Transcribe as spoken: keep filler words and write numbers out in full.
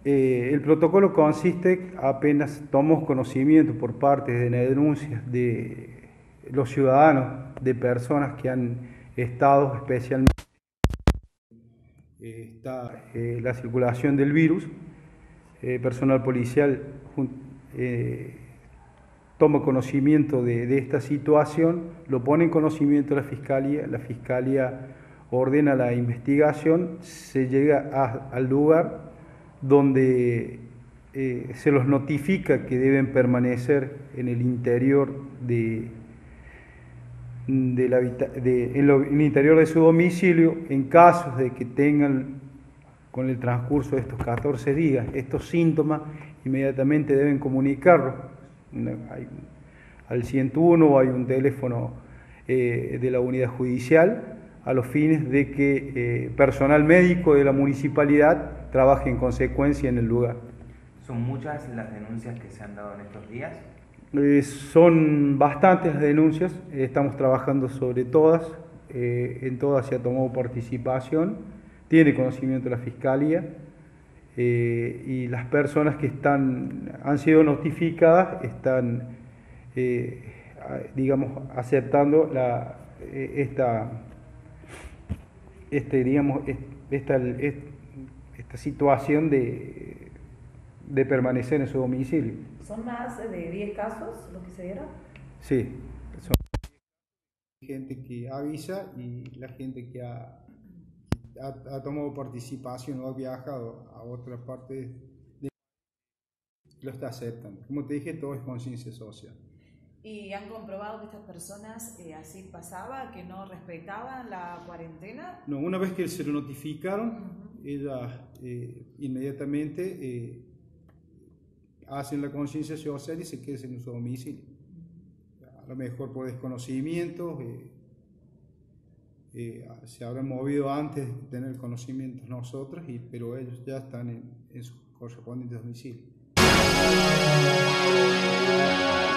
Eh, el protocolo consiste, apenas tomamos conocimiento por parte de denuncias de los ciudadanos, de personas que han estado especialmente eh, está eh, la circulación del virus, eh, personal policial eh, toma conocimiento de, de esta situación, lo pone en conocimiento de la Fiscalía, la Fiscalía ordena la investigación, se llega a, al lugar donde eh, se los notifica que deben permanecer en el interior de, de la, de, en, lo, en el interior de su domicilio en casos de que tengan con el transcurso de estos catorce días estos síntomas, inmediatamente deben comunicarlo. Hay, al ciento uno o hay un teléfono eh, de la unidad judicial a los fines de que eh, personal médico de la municipalidad trabaje en consecuencia en el lugar. ¿Son muchas las denuncias que se han dado en estos días? Eh, son bastantes las denuncias, eh, estamos trabajando sobre todas, eh, en todas se ha tomado participación, tiene conocimiento la Fiscalía eh, y las personas que están, han sido notificadas están, eh, digamos, aceptando la, eh, esta, este, digamos, esta, esta situación de, de permanecer en su domicilio. ¿Son más de diez casos los que se dieron? Sí, son gente que avisa y la gente que ha, ha, ha tomado participación o ha viajado a otra parte de, lo está aceptando. Como te dije, todo es conciencia social. ¿Y han comprobado que estas personas eh, así pasaba, que no respetaban la cuarentena? No, una vez que se lo notificaron, uh-huh. ellas eh, inmediatamente eh, hacen la conciencia social y se quedan en su domicilio. A lo mejor por desconocimiento, eh, eh, se habrán movido antes de tener conocimiento nosotros, y, pero ellos ya están en, en sus correspondientes domicilios.